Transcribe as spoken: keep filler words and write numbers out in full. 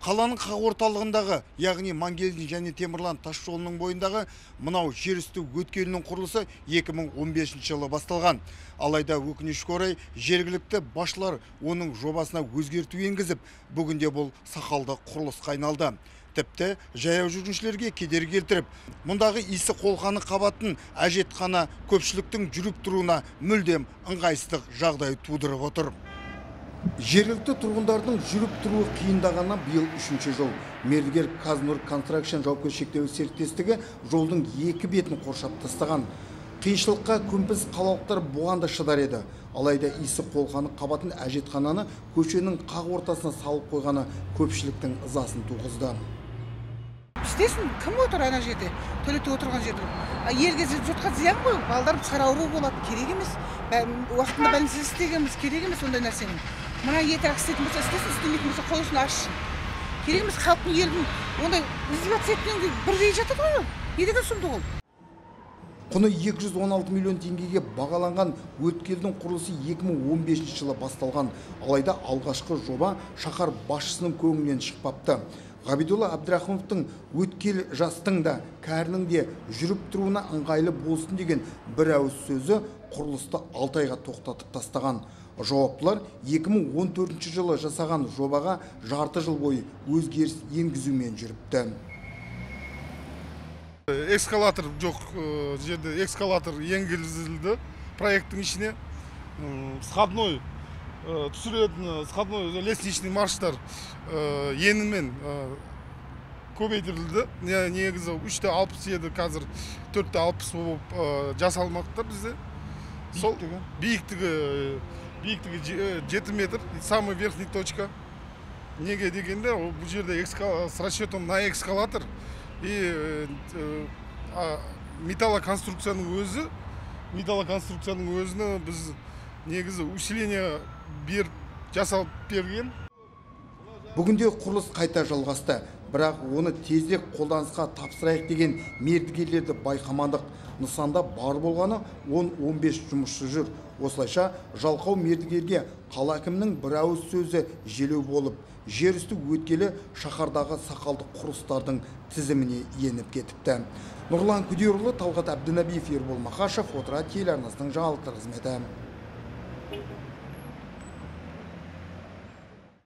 Қаланың қақ орталығындағы, яғни Мангелді және Темірлан тас жолының бойындағы мынау жер үсті өткелінің құрылысы екі мың он бесінші жылы басталған. Алайда өкінішке орай жергілікті басшылар оның жобасына өзгерту енгізіп, бүгінде бұл сақалды құрылысқа айналды. Тіпті жаяу жүргіншілерге кедергі келтіріп, мұндағы исі қолқаны қабатын әжетхана көпшіліктің жүріп тұруына мүлдем ыңғайсыздық жағдай тудырып отыр. Жергілікті тұрғындардың жүріп тұруы қиындағанына биыл үшінші жыл. Мердігер Казнур Констракшн жауапкершілігі шектеулі серіктестігі жолдың екі бетін қоршап тастаған. Қиыншылыққа көмпіз қалалықтар бұған да шыдар еді. Алайда исі қолқаны қабатын әжетхананы көшенің қақ ортасына салып қойғаны көпшіліктің ызасын туғызды. Істесін, кім отыр ана жерде? Төлетіп отырған жерде. Елге жұртқа зиян ғой, балдар пысқыр ауру болады, керек емес. Уақытында бәлінсіз істегеніміз керек емес ондай нәрсенің. Мына етірек істейтін болса істесін, істемейтін болса қойсын ашсын. Керек емес халықтың елдің ондай издеваться еткен бірдей жатады ғой. Не деген сұмдық ол? Құны екі жүз он алты миллион теңгеге бағаланған өткелдің құрылысы екі мың он бесінші жылы басталған. Алайда алғашқы жоба шаһар басшысының көңілінен шықпапты. Ғабидолла Абдрахымовтың өткел жастың да, кәрінің де жүріп тұруына ыңғайлы болсын деген бір ауыз сөзі құрылысты алты айға тоқтатып тастаған. Жауаптылар екі мың он төртінші жылы жасаған жобаға жарты жыл бойы өзгеріс енгізумен жүріпті. Экскалатор жоқ жерде экскалатор енгізілді проекттің ішіне. Сходной түсіретін сходной лестничный марштар енімен көбейтілді. Негізі үште алпыс еді, қазір төртте алпыс болып жасалмақта бізде. Сол биіктігі биіктігі жеті метр, самый верхний точка. Неге дегенде, бұл жерде с расчетом на экскалатор и металлоконструкцияның өзі, металлоконструкцияның өзіні біз негізі усиление беріп жасалып берген. Бүгінде құрылыс қайта жалғасты, бірақ оны тезірек қолданысқа тапсырайық деген мердігерлерді байқамадық. Нысанда бар болғаны он он бес жұмысшы жүр. Осылайша жалқау мердігерге қала әкімінің бір ауыз сөзі желеу болып, жер үсті өткелі шаһардағы сақалды құрылыстардың тізіміне еніп кетіпті. Нұрлан Күдерұлы, Талғат Әбдінәбиев, Ербол Мақашев, Отырар телеарнасының жаңалықтар қызметі.